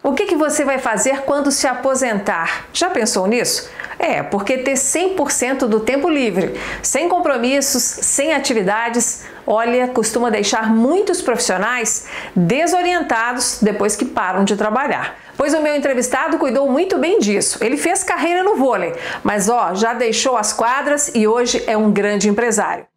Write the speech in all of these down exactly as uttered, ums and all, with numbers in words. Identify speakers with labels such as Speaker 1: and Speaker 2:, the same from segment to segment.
Speaker 1: O que que você vai fazer quando se aposentar? Já pensou nisso? É, porque ter cem por cento do tempo livre, sem compromissos, sem atividades, olha, costuma deixar muitos profissionais desorientados depois que param de trabalhar. Pois o meu entrevistado cuidou muito bem disso. Ele fez carreira no vôlei, mas ó, já deixou as quadras e hoje é um grande empresário.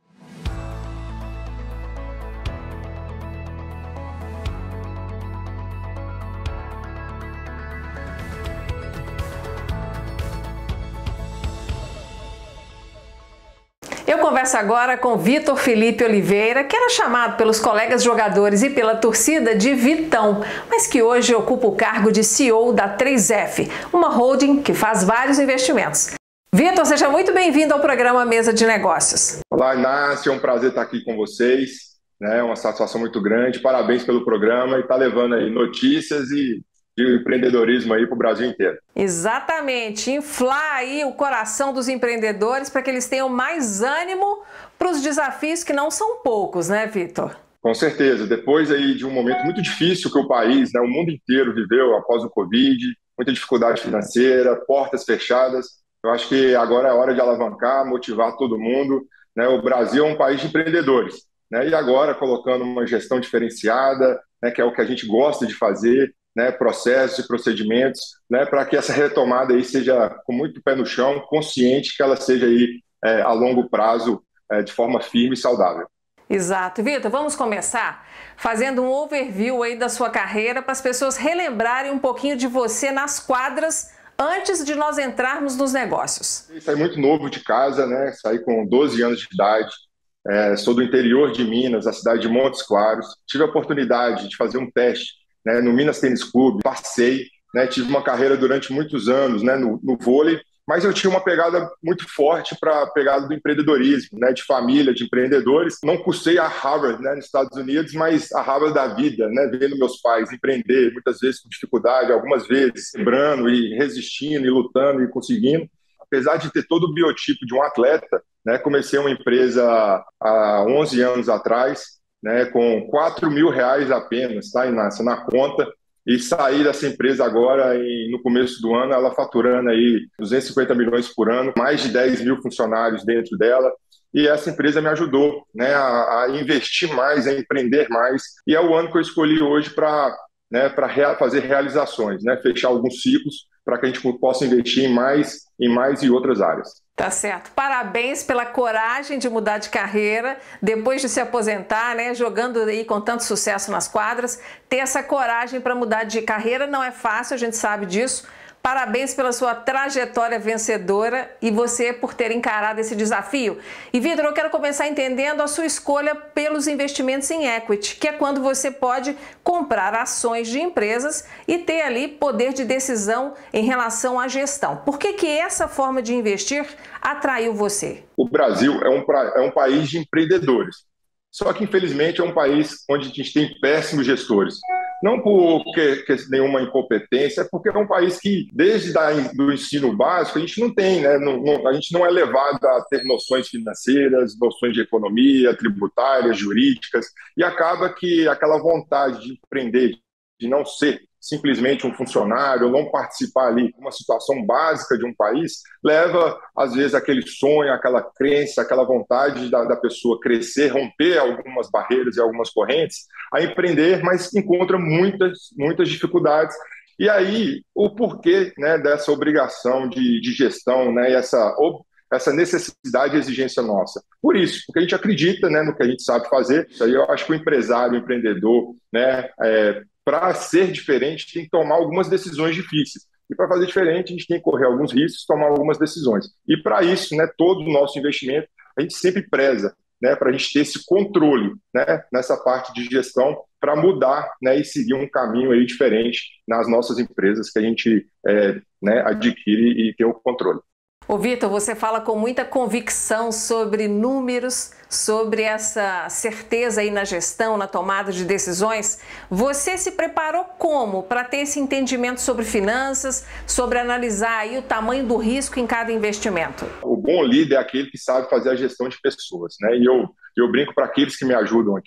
Speaker 1: Eu converso agora com Vitor Felipe Oliveira, que era chamado pelos colegas jogadores e pela torcida de Vitão, mas que hoje ocupa o cargo de C E O da três F, uma holding que faz vários investimentos. Vitor, seja muito bem-vindo ao programa Mesa de Negócios.
Speaker 2: Olá, Inácio, é um prazer estar aqui com vocês, né? Uma satisfação muito grande, parabéns pelo programa e está levando aí notícias e de empreendedorismo aí para o Brasil inteiro.
Speaker 1: Exatamente, inflar aí o coração dos empreendedores para que eles tenham mais ânimo para os desafios que não são poucos, né, Vitor?
Speaker 2: Com certeza, depois aí de um momento muito difícil que o país, né, o mundo inteiro viveu após o Covid, muita dificuldade financeira, portas fechadas, eu acho que agora é hora de alavancar, motivar todo mundo, né? O Brasil é um país de empreendedores, né? E agora colocando uma gestão diferenciada, né, que é o que a gente gosta de fazer, né, processos e procedimentos, né, para que essa retomada aí seja com muito pé no chão, consciente que ela seja aí é, a longo prazo, é, de forma firme e saudável.
Speaker 1: Exato. Vitor, vamos começar fazendo um overview aí da sua carreira para as pessoas relembrarem um pouquinho de você nas quadras antes de nós entrarmos nos negócios.
Speaker 2: Eu saí muito novo de casa, né, saí com doze anos de idade, é, sou do interior de Minas, a cidade de Montes Claros, tive a oportunidade de fazer um teste né, no Minas Tênis Clube, passei, né, tive uma carreira durante muitos anos né, no, no vôlei, mas eu tinha uma pegada muito forte para a pegada do empreendedorismo, né, de família, de empreendedores. Não cursei a Harvard né, nos Estados Unidos, mas a Harvard da vida, né, vendo meus pais empreender, muitas vezes com dificuldade, algumas vezes quebrando e resistindo e lutando e conseguindo. Apesar de ter todo o biotipo de um atleta, né, comecei uma empresa há onze anos atrás, né, com quatro mil reais apenas, tá, Inácio, na conta, e sair dessa empresa agora, e no começo do ano, ela faturando aí duzentos e cinquenta milhões por ano, mais de dez mil funcionários dentro dela, e essa empresa me ajudou né, a, a investir mais, a empreender mais, e é o ano que eu escolhi hoje para né, para rea- fazer realizações, né, fechar alguns ciclos, para que a gente possa investir em mais, em mais e outras áreas.
Speaker 1: Tá certo. Parabéns pela coragem de mudar de carreira, depois de se aposentar, né, jogando aí com tanto sucesso nas quadras, ter essa coragem para mudar de carreira não é fácil, a gente sabe disso. Parabéns pela sua trajetória vencedora e você por ter encarado esse desafio. E, Vitor, eu quero começar entendendo a sua escolha pelos investimentos em equity, que é quando você pode comprar ações de empresas e ter ali poder de decisão em relação à gestão. Por que que essa forma de investir atraiu você?
Speaker 2: O Brasil é um, pra- é um país de empreendedores. Só que, infelizmente, é um país onde a gente tem péssimos gestores. Não por que, que nenhuma incompetência, é porque é um país que, desde da, do ensino básico, a gente não tem, né? não, não, a gente não é levado a ter noções financeiras, noções de economia, tributárias, jurídicas, e acaba que aquela vontade de empreender, de não ser simplesmente um funcionário, não participar ali de uma situação básica de um país, leva, às vezes, aquele sonho, aquela crença, aquela vontade da, da pessoa crescer, romper algumas barreiras e algumas correntes, a empreender, mas encontra muitas, muitas dificuldades. E aí, o porquê né, dessa obrigação de, de gestão, né, e essa, essa necessidade e exigência nossa? Por isso, porque a gente acredita né, no que a gente sabe fazer. Isso aí eu acho que o empresário, o empreendedor, né, é, para ser diferente, tem que tomar algumas decisões difíceis. E para fazer diferente, a gente tem que correr alguns riscos, tomar algumas decisões. E para isso, né, todo o nosso investimento, a gente sempre preza né, para a gente ter esse controle né, nessa parte de gestão para mudar né, e seguir um caminho aí diferente nas nossas empresas que a gente é, né, adquire e tem o controle.
Speaker 1: Ô Vitor, você fala com muita convicção sobre números, sobre essa certeza aí na gestão, na tomada de decisões. Você se preparou como para ter esse entendimento sobre finanças, sobre analisar aí o tamanho do risco em cada investimento?
Speaker 2: O bom líder é aquele que sabe fazer a gestão de pessoas, né? E eu, eu brinco para aqueles que me ajudam aqui,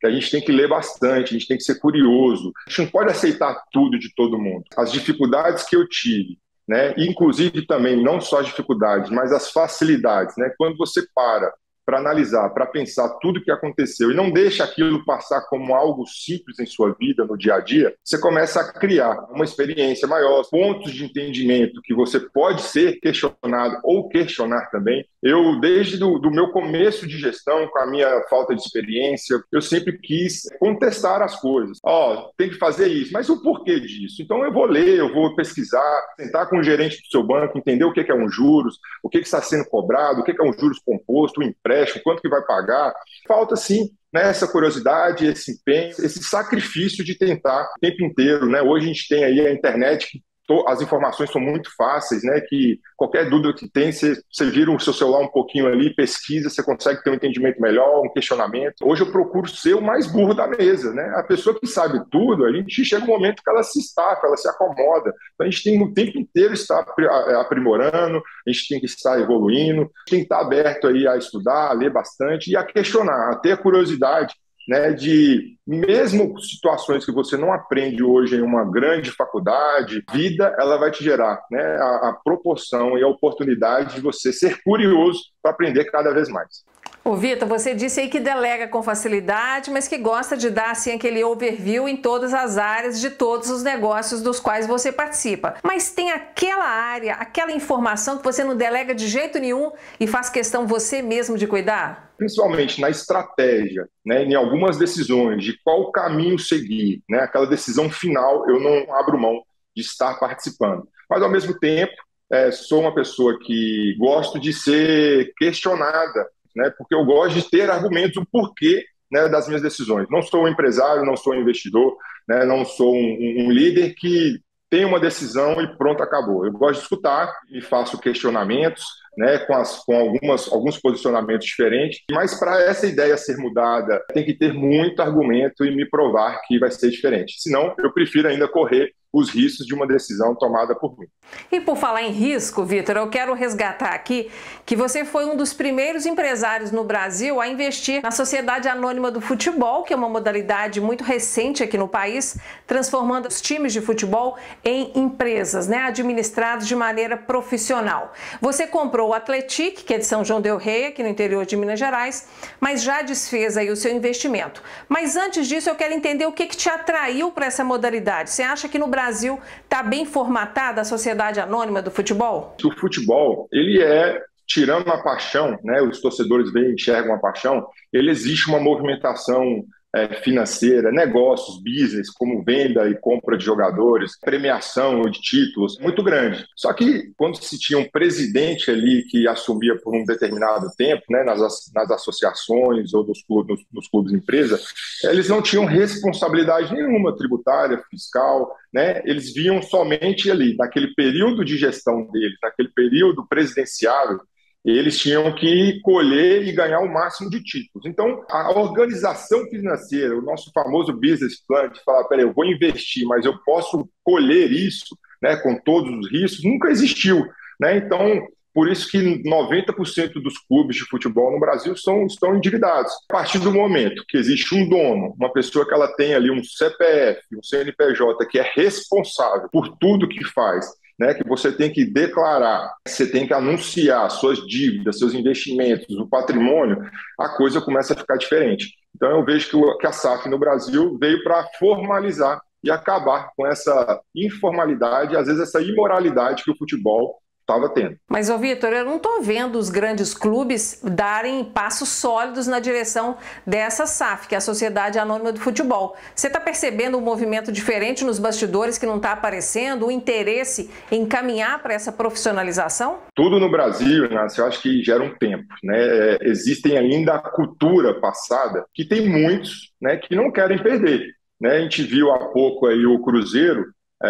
Speaker 2: que a gente tem que ler bastante, a gente tem que ser curioso. A gente não pode aceitar tudo de todo mundo. As dificuldades que eu tive, né, inclusive também não só as dificuldades, mas as facilidades, né, quando você para para analisar, para pensar tudo o que aconteceu e não deixa aquilo passar como algo simples em sua vida, no dia a dia, você começa a criar uma experiência maior, pontos de entendimento que você pode ser questionado ou questionar também. Eu, desde do, do meu começo de gestão, com a minha falta de experiência, eu sempre quis contestar as coisas. Ó, oh, tem que fazer isso, mas o porquê disso? Então eu vou ler, eu vou pesquisar, sentar com o gerente do seu banco, entender o que é um juros, o que está sendo cobrado, o que é um juros composto, o empréstimo, quanto que vai pagar. Falta, sim, né, essa curiosidade, esse empenho, esse sacrifício de tentar o tempo inteiro, né? Hoje a gente tem aí a internet, que as informações são muito fáceis, né? Que qualquer dúvida que tem, você, você vira o seu celular um pouquinho ali, pesquisa, você consegue ter um entendimento melhor, um questionamento. Hoje eu procuro ser o mais burro da mesa, né? A pessoa que sabe tudo, a gente chega um momento que ela se estafa, ela se acomoda. Então a gente tem o tempo inteiro estar aprimorando, a gente tem que estar evoluindo, tem que estar aberto aí a estudar, a ler bastante e a questionar, a ter a curiosidade, né, de mesmo situações que você não aprende hoje em uma grande faculdade, vida ela vai te gerar, né, a, a proporção e a oportunidade de você ser curioso para aprender cada vez mais.
Speaker 1: Ô Vitor, você disse aí que delega com facilidade, mas que gosta de dar assim aquele overview em todas as áreas de todos os negócios dos quais você participa. Mas tem aquela área, aquela informação que você não delega de jeito nenhum e faz questão você mesmo de cuidar?
Speaker 2: Principalmente na estratégia, né, em algumas decisões, de qual caminho seguir, né, aquela decisão final, eu não abro mão de estar participando. Mas, ao mesmo tempo, é, sou uma pessoa que gosto de ser questionada, né, porque eu gosto de ter argumentos, o porquê, né, das minhas decisões. Não sou um empresário, não sou um investidor, né, não sou um, um líder que tem uma decisão e pronto, acabou. Eu gosto de escutar e faço questionamentos, né, com, as, com algumas, alguns posicionamentos diferentes, mas para essa ideia ser mudada, tem que ter muito argumento e me provar que vai ser diferente. Senão, eu prefiro ainda correr os riscos de uma decisão tomada por mim.
Speaker 1: E por falar em risco, Vitor, eu quero resgatar aqui que você foi um dos primeiros empresários no Brasil a investir na Sociedade Anônima do Futebol, que é uma modalidade muito recente aqui no país, transformando os times de futebol em empresas, né, administrados de maneira profissional. Você comprou o Atletic, que é de São João del Rei, aqui no interior de Minas Gerais, mas já desfez aí o seu investimento. Mas antes disso, eu quero entender o que, que te atraiu para essa modalidade. Você acha que no Brasil Brasil está bem formatada a Sociedade Anônima do Futebol?
Speaker 2: O futebol, ele é, tirando uma paixão, né, os torcedores veem, enxergam a paixão, ele existe uma movimentação é, financeira, negócios, business, como venda e compra de jogadores, premiação de títulos, muito grande. Só que quando se tinha um presidente ali que assumia por um determinado tempo, né, nas, nas associações ou dos clubes, nos, nos clubes empresa, eles não tinham responsabilidade nenhuma tributária, fiscal, né? Eles viam somente ali, naquele período de gestão deles, naquele período presidenciável, eles tinham que colher e ganhar o máximo de títulos. Então, a organização financeira, o nosso famoso business plan, de falar, peraí, eu vou investir, mas eu posso colher isso, né, com todos os riscos, nunca existiu, né? Então, por isso que noventa por cento dos clubes de futebol no Brasil são, estão endividados. A partir do momento que existe um dono, uma pessoa que ela tem ali um C P F, um C N P J, que é responsável por tudo que faz, né, que você tem que declarar, você tem que anunciar suas dívidas, seus investimentos, o patrimônio, a coisa começa a ficar diferente. Então eu vejo que, o, que a S A F no Brasil veio para formalizar e acabar com essa informalidade, às vezes essa imoralidade que o futebol estava tendo.
Speaker 1: Mas, ô Vitor, eu não estou vendo os grandes clubes darem passos sólidos na direção dessa S A F, que é a Sociedade Anônima do Futebol. Você está percebendo um movimento diferente nos bastidores que não está aparecendo, o interesse em caminhar para essa profissionalização?
Speaker 2: Tudo no Brasil, Inácio, eu acho que gera um tempo, né? É, existem ainda a cultura passada, que tem muitos, né, que não querem perder, né? A gente viu há pouco aí o Cruzeiro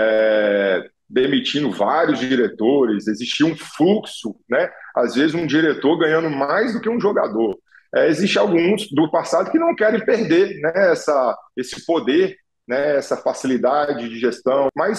Speaker 2: é, demitindo vários diretores, existia um fluxo, né? Às vezes um diretor ganhando mais do que um jogador. É, existe alguns do passado que não querem perder, né, essa, esse poder, né, essa facilidade de gestão, mas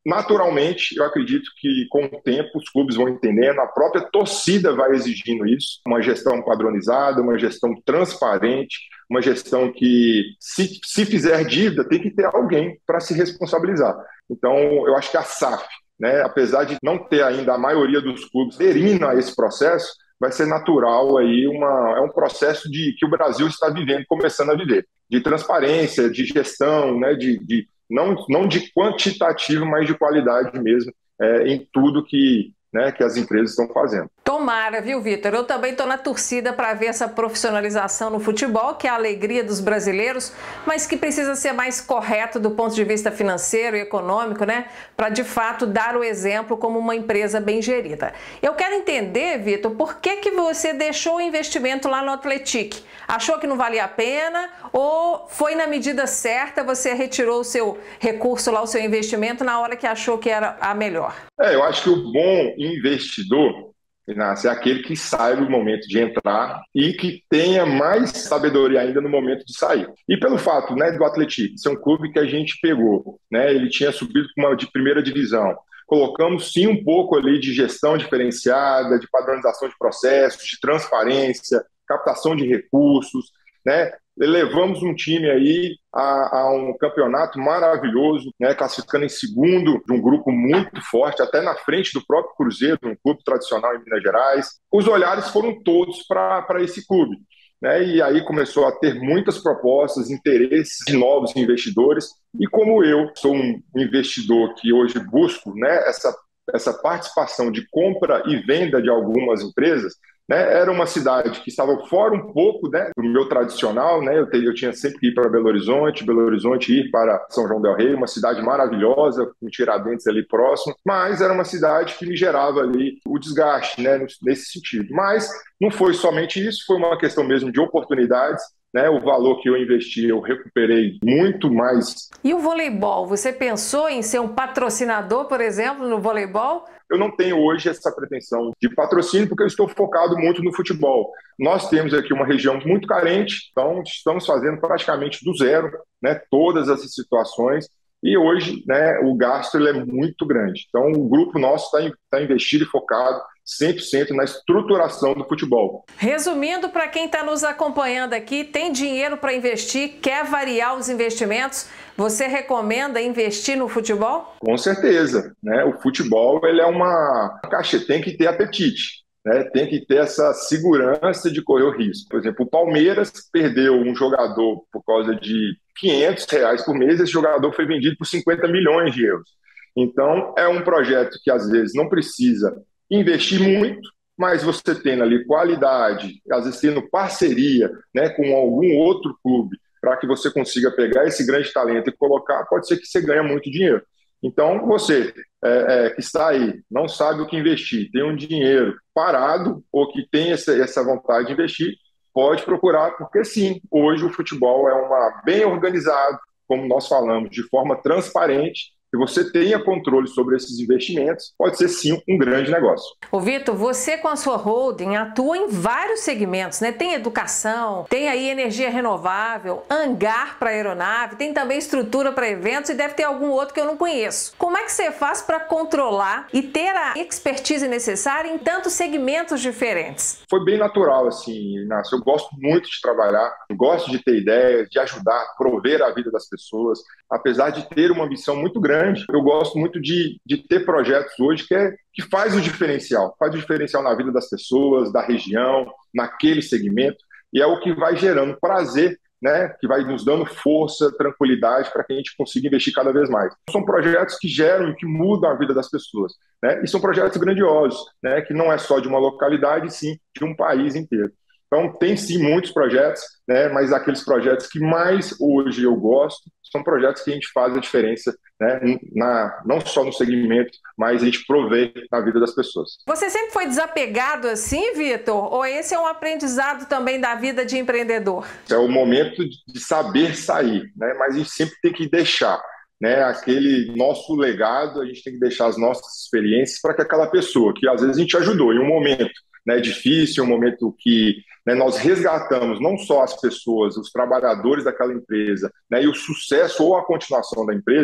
Speaker 2: naturalmente, eu acredito que com o tempo os clubes vão entendendo, a própria torcida vai exigindo isso, uma gestão padronizada, uma gestão transparente, uma gestão que, se, se fizer dívida, tem que ter alguém para se responsabilizar. Então, eu acho que a S A F, né, apesar de não ter ainda a maioria dos clubes aderindo a esse processo, vai ser natural aí, uma, é um processo de, que o Brasil está vivendo, começando a viver, de transparência, de gestão, né, de, de, não, não de quantitativo, mas de qualidade mesmo, é, em tudo que, né, que as empresas estão fazendo.
Speaker 1: Tomara, viu, Vitor? Eu também estou na torcida para ver essa profissionalização no futebol, que é a alegria dos brasileiros, mas que precisa ser mais correto do ponto de vista financeiro e econômico, né? Para, de fato, dar o exemplo como uma empresa bem gerida. Eu quero entender, Vitor, por que que você deixou o investimento lá no Atlético? Achou que não valia a pena ou foi na medida certa, você retirou o seu recurso lá, o seu investimento, na hora que achou que era a melhor?
Speaker 2: É, eu acho que o bom investidor, Inácio, é aquele que saiba o momento de entrar e que tenha mais sabedoria ainda no momento de sair. E pelo fato, né, do Atlético ser um clube que a gente pegou, né, ele tinha subido para uma de primeira divisão. Colocamos sim um pouco ali de gestão diferenciada, de padronização de processos, de transparência, captação de recursos, né? Levamos um time aí a, a um campeonato maravilhoso, né, classificando em segundo de um grupo muito forte, até na frente do próprio Cruzeiro, um clube tradicional em Minas Gerais. Os olhares foram todos para esse clube, né, e aí começou a ter muitas propostas, interesses de novos investidores, e como eu sou um investidor que hoje busco, né, essa, essa participação de compra e venda de algumas empresas, né, era uma cidade que estava fora um pouco, né, do meu tradicional, né, eu, te, eu tinha sempre que ir para Belo Horizonte, Belo Horizonte ir para São João del Rei, uma cidade maravilhosa, com Tiradentes ali próximo, mas era uma cidade que me gerava ali o desgaste, né, nesse sentido. Mas não foi somente isso, foi uma questão mesmo de oportunidades, né, o valor que eu investi, eu recuperei muito mais.
Speaker 1: E o voleibol, você pensou em ser um patrocinador, por exemplo, no voleibol?
Speaker 2: Eu não tenho hoje essa pretensão de patrocínio porque eu estou focado muito no futebol. Nós temos aqui uma região muito carente, então estamos fazendo praticamente do zero, né, todas essas situações, e hoje, né, o gasto ele é muito grande. Então o grupo nosso está tá investido e focado cem por cento na estruturação do futebol.
Speaker 1: Resumindo, para quem está nos acompanhando aqui, tem dinheiro para investir, quer variar os investimentos, você recomenda investir no futebol?
Speaker 2: Com certeza, né? O futebol ele é uma caixa, tem que ter apetite, né? Tem que ter essa segurança de correr o risco. Por exemplo, o Palmeiras perdeu um jogador por causa de quinhentos reais por mês, esse jogador foi vendido por cinquenta milhões de euros. Então, é um projeto que às vezes não precisa investir muito, mas você tendo ali qualidade, às vezes tendo parceria, né, com algum outro clube, para que você consiga pegar esse grande talento e colocar, pode ser que você ganhe muito dinheiro. Então, você é, é, que está aí, não sabe o que investir, tem um dinheiro parado ou que tem essa, essa vontade de investir, pode procurar, porque sim, hoje o futebol é uma bem organizado, como nós falamos, de forma transparente, que você tenha controle sobre esses investimentos, pode ser sim um grande negócio.
Speaker 1: Ô Vitor, você com a sua holding atua em vários segmentos, né? Tem educação, tem aí energia renovável, hangar para aeronave, tem também estrutura para eventos e deve ter algum outro que eu não conheço. Como é que você faz para controlar e ter a expertise necessária em tantos segmentos diferentes?
Speaker 2: Foi bem natural, assim, Inácio. Eu gosto muito de trabalhar, eu gosto de ter ideias, de ajudar, prover a vida das pessoas, apesar de ter uma missão muito grande. Eu gosto muito de, de ter projetos hoje que, é, que faz o diferencial, faz o diferencial na vida das pessoas, da região, naquele segmento, e é o que vai gerando prazer, né, que vai nos dando força, tranquilidade para que a gente consiga investir cada vez mais. São projetos que geram e que mudam a vida das pessoas, né, e são projetos grandiosos, né, que não é só de uma localidade, sim de um país inteiro. Então, tem sim muitos projetos, né, mas aqueles projetos que mais hoje eu gosto são projetos que a gente faz a diferença, né, na, não só no segmento, mas a gente provê na vida das pessoas.
Speaker 1: Você sempre foi desapegado assim, Vitor? Ou esse é um aprendizado também da vida de empreendedor?
Speaker 2: É o momento de saber sair, né, mas a gente sempre tem que deixar, né, aquele nosso legado, a gente tem que deixar as nossas experiências para que aquela pessoa que às vezes a gente ajudou em um momento, né, difícil, um momento que, né, nós resgatamos não só as pessoas, os trabalhadores daquela empresa, né, e o sucesso ou a continuação da empresa,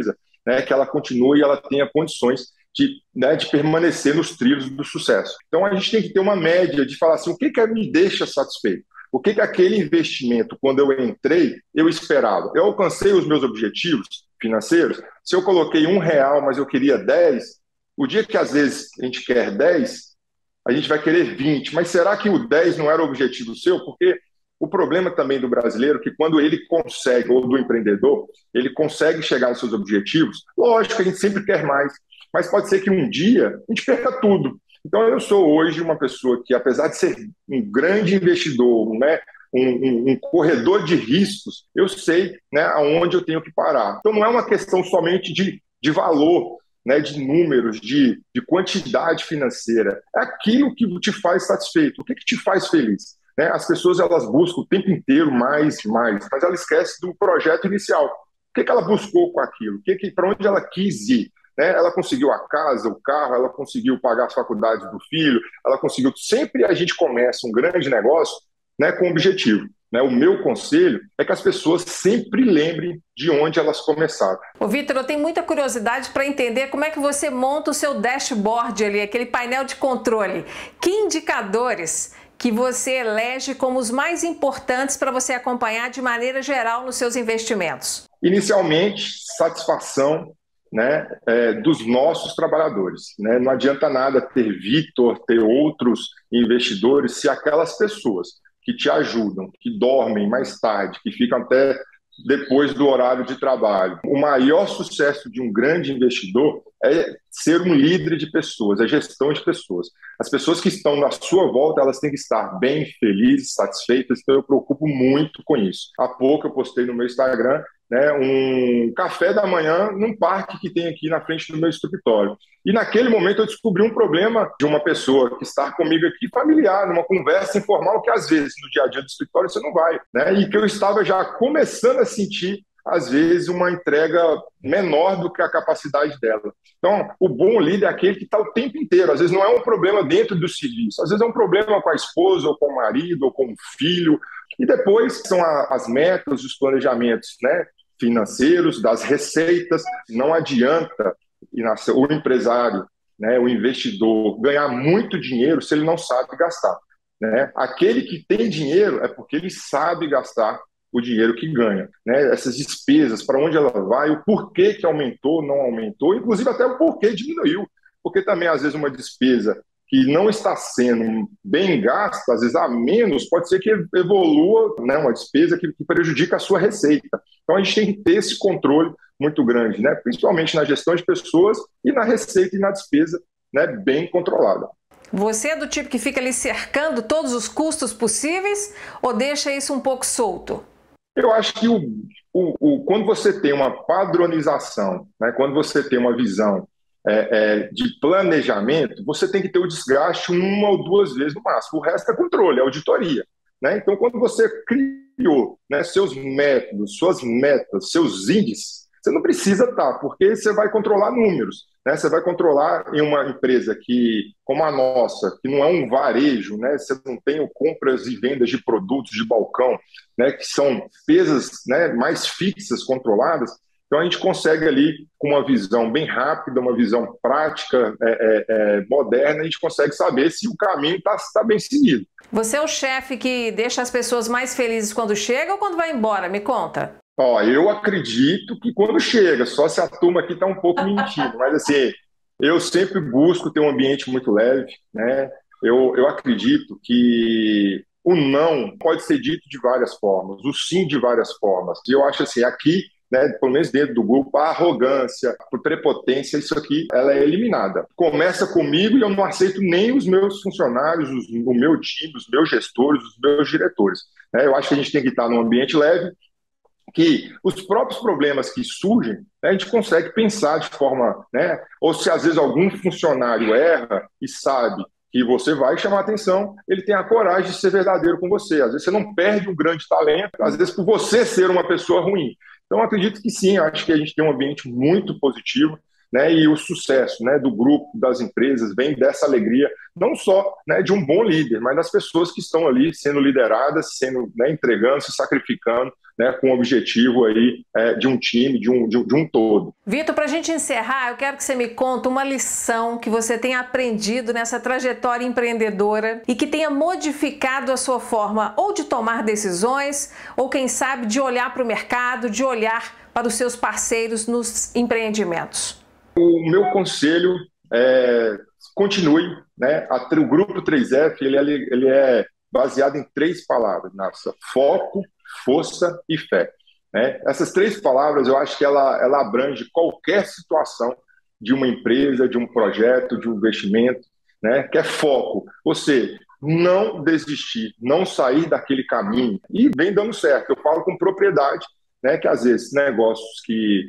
Speaker 2: né, que ela continue e ela tenha condições de, né, de permanecer nos trilhos do sucesso. Então a gente tem que ter uma média de falar assim, o que, que me deixa satisfeito? O que, que aquele investimento, quando eu entrei, eu esperava? Eu alcancei os meus objetivos financeiros? Se eu coloquei um real, mas eu queria dez, o dia que às vezes a gente quer dez, a gente vai querer vinte, mas será que o dez não era o objetivo seu? Porque o problema também do brasileiro é que quando ele consegue, ou do empreendedor, ele consegue chegar aos seus objetivos, lógico que a gente sempre quer mais, mas pode ser que um dia a gente perca tudo. Então eu sou hoje uma pessoa que, apesar de ser um grande investidor, né, um, um, um corredor de riscos, eu sei, né, aonde eu tenho que parar. Então não é uma questão somente de, de valor, né, de números, de, de quantidade financeira. É aquilo que te faz satisfeito, o que, que te faz feliz. Né? As pessoas elas buscam o tempo inteiro mais, mais, mas ela esquece do projeto inicial. O que, que ela buscou com aquilo? Que que, para onde ela quis ir? Né? Ela conseguiu a casa, o carro, ela conseguiu pagar as faculdades do filho, ela conseguiu... Sempre a gente começa um grande negócio, né, com objetivo. Né? O meu conselho é que as pessoas sempre lembrem de onde elas começaram.
Speaker 1: Ô, Vitor, eu tenho muita curiosidade para entender como é que você monta o seu dashboard ali, aquele painel de controle. Que indicadores que você elege como os mais importantes para você acompanhar de maneira geral nos seus investimentos?
Speaker 2: Inicialmente, satisfação, né, é, dos nossos trabalhadores. Né? Não adianta nada ter Vitor, ter outros investidores, se aquelas pessoas que te ajudam, que dormem mais tarde, que ficam até depois do horário de trabalho. O maior sucesso de um grande investidor é ser um líder de pessoas, é gestão de pessoas. As pessoas que estão na sua volta, elas têm que estar bem, felizes, satisfeitas, então eu me preocupo muito com isso. Há pouco eu postei no meu Instagram, né, um café da manhã num parque que tem aqui na frente do meu escritório. E naquele momento eu descobri um problema de uma pessoa que está comigo aqui, familiar, numa conversa informal, que às vezes no dia a dia do escritório você não vai. Né? E que eu estava já começando a sentir, às vezes, uma entrega menor do que a capacidade dela. Então, o bom líder é aquele que está o tempo inteiro. Às vezes não é um problema dentro do serviço, às vezes é um problema com a esposa, ou com o marido, ou com o filho. E depois são as metas, os planejamentos, né, financeiros, das receitas. Não adianta o empresário, né, o investidor, ganhar muito dinheiro se ele não sabe gastar. Né? Aquele que tem dinheiro é porque ele sabe gastar o dinheiro que ganha. Né? Essas despesas, para onde ela vai, o porquê que aumentou, não aumentou, inclusive até o porquê diminuiu. Porque também, às vezes, uma despesa que não está sendo bem gasta, às vezes a menos, pode ser que evolua, né, uma despesa que, que prejudica a sua receita. Então a gente tem que ter esse controle muito grande, né, principalmente na gestão de pessoas e na receita e na despesa, né, bem controlada.
Speaker 1: Você é do tipo que fica ali cercando todos os custos possíveis ou deixa isso um pouco solto?
Speaker 2: Eu acho que o, o, o, quando você tem uma padronização, né, quando você tem uma visão É, é, de planejamento, você tem que ter o desgaste uma ou duas vezes no máximo. O resto é controle, é auditoria. Né? Então, quando você criou, né, seus métodos, suas metas, seus índices, você não precisa estar, porque você vai controlar números. Né? Você vai controlar em uma empresa que, como a nossa, que não é um varejo, né? Você não tem compras e vendas de produtos de balcão, né, que são despesas, né, mais fixas, controladas. Então, a gente consegue ali, com uma visão bem rápida, uma visão prática, é, é, é, moderna, a gente consegue saber se o caminho está tá bem seguido.
Speaker 1: Você é o chefe que deixa as pessoas mais felizes quando chega ou quando vai embora? Me conta.
Speaker 2: Ó, eu acredito que quando chega, só se a turma aqui está um pouco mentindo, mas assim, eu sempre busco ter um ambiente muito leve, né? Eu, eu acredito que o não pode ser dito de várias formas, o sim de várias formas. E eu acho assim, aqui, né, pelo menos dentro do grupo, a arrogância, a prepotência, isso aqui, ela é eliminada. Começa comigo e eu não aceito nem os meus funcionários, os, o meu time, os meus gestores, os meus diretores. Né? Eu acho que a gente tem que estar num ambiente leve, que os próprios problemas que surgem, né, a gente consegue pensar de forma... Né, ou se às vezes algum funcionário erra e sabe que você vai chamar atenção, ele tem a coragem de ser verdadeiro com você. Às vezes você não perde um grande talento, às vezes por você ser uma pessoa ruim. Então, acredito que sim, acho que a gente tem um ambiente muito positivo, né, e o sucesso, né, do grupo, das empresas, vem dessa alegria, não só, né, de um bom líder, mas das pessoas que estão ali sendo lideradas, sendo, né, entregando, se sacrificando né, com o objetivo aí, é, de um time, de um, de, de um todo.
Speaker 1: Vitor, para a gente encerrar, eu quero que você me conte uma lição que você tenha aprendido nessa trajetória empreendedora e que tenha modificado a sua forma ou de tomar decisões, ou quem sabe de olhar para o mercado, de olhar para os seus parceiros nos empreendimentos.
Speaker 2: O meu conselho é continue, né? O Grupo três F ele, ele é baseado em três palavras: nossa, foco, força e fé. Né? Essas três palavras, eu acho que ela, ela abrange qualquer situação de uma empresa, de um projeto, de um investimento, né? Que é foco. Você não desistir, não sair daquele caminho e vem dando certo. Eu falo com propriedade, né? Que às vezes negócios que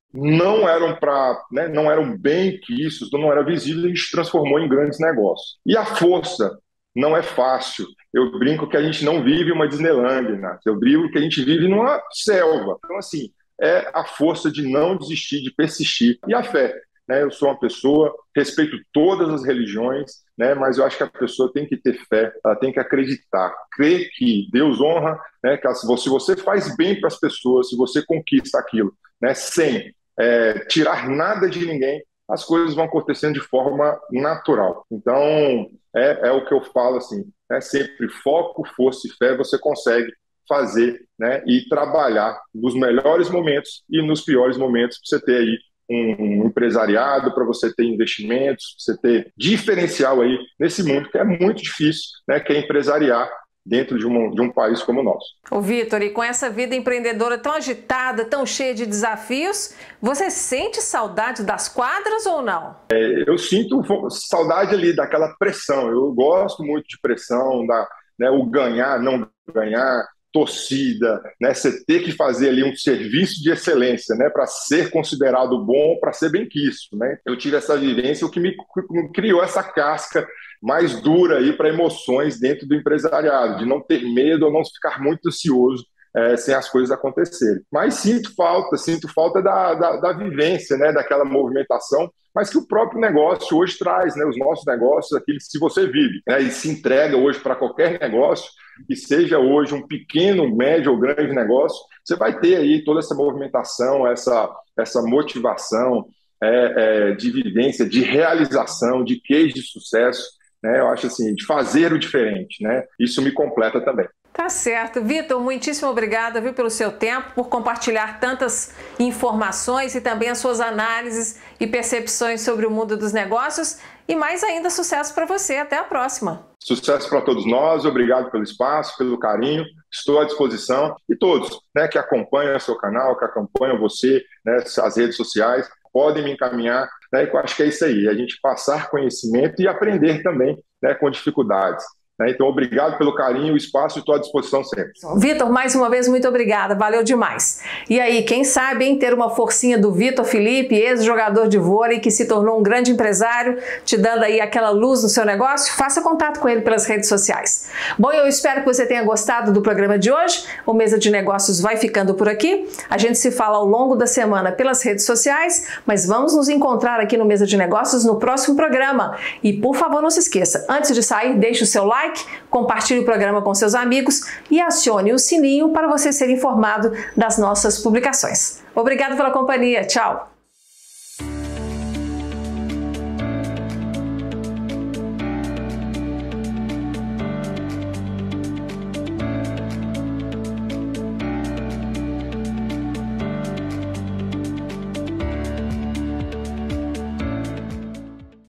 Speaker 2: não eram para, né, não eram bem quistos, não era visível, a gente transformou em grandes negócios. E a força não é fácil. Eu brinco que a gente não vive uma Disneylandia, né? Eu brinco que a gente vive numa selva. Então, assim, é a força de não desistir, de persistir. E a fé, né? Eu sou uma pessoa, respeito todas as religiões, né? Mas eu acho que a pessoa tem que ter fé, ela tem que acreditar, crer que Deus honra, né? Que se você faz bem para as pessoas, se você conquista aquilo, né? Sem é, tirar nada de ninguém, as coisas vão acontecendo de forma natural. Então, é, é o que eu falo, assim, né? Sempre foco, força e fé, você consegue fazer, né? E trabalhar nos melhores momentos e nos piores momentos, para você ter aí um empresariado, para você ter investimentos, para você ter diferencial aí nesse mundo que é muito difícil, né? Que é empresariar dentro de um, de um país como o nosso.
Speaker 1: Ô Vitor, e com essa vida empreendedora tão agitada, tão cheia de desafios, você sente saudade das quadras ou não?
Speaker 2: É, eu sinto saudade ali daquela pressão. Eu gosto muito de pressão, da, né, o ganhar, não ganhar, torcida, né, você ter que fazer ali um serviço de excelência, né, para ser considerado bom, para ser bem quisto, né? Eu tive essa vivência, o que me criou essa casca mais dura aí para emoções dentro do empresariado, de não ter medo ou não ficar muito ansioso é, sem as coisas acontecerem. Mas sinto falta, sinto falta da, da, da vivência, né, daquela movimentação, mas que o próprio negócio hoje traz, né, os nossos negócios, aquilo que se você vive, né, e se entrega hoje para qualquer negócio, que seja hoje um pequeno, médio ou grande negócio, você vai ter aí toda essa movimentação, essa, essa motivação é, é, de vivência, de realização, de case de sucesso, né? Eu acho assim, de fazer o diferente, né? Isso me completa também.
Speaker 1: Tá certo. Vitor, muitíssimo obrigada, viu, pelo seu tempo, por compartilhar tantas informações e também as suas análises e percepções sobre o mundo dos negócios. E mais ainda, sucesso para você. Até a próxima.
Speaker 2: Sucesso para todos nós. Obrigado pelo espaço, pelo carinho. Estou à disposição. E todos, né, que acompanham o seu canal, que acompanham você, né, as redes sociais, podem me encaminhar. Né, eu acho que é isso aí, a gente passar conhecimento e aprender também, né, com dificuldades. Então, obrigado pelo carinho, o espaço, estou à disposição sempre.
Speaker 1: Vitor, mais uma vez, muito obrigada, valeu demais. E aí, quem sabe, hein, ter uma forcinha do Vitor Felipe, ex-jogador de vôlei, que se tornou um grande empresário, te dando aí aquela luz no seu negócio, faça contato com ele pelas redes sociais. Bom, eu espero que você tenha gostado do programa de hoje. O Mesa de Negócios vai ficando por aqui. A gente se fala ao longo da semana pelas redes sociais, mas vamos nos encontrar aqui no Mesa de Negócios no próximo programa. E, por favor, não se esqueça, antes de sair, deixe o seu like, compartilhe o programa com seus amigos e acione o sininho para você ser informado das nossas publicações. Obrigado pela companhia. Tchau!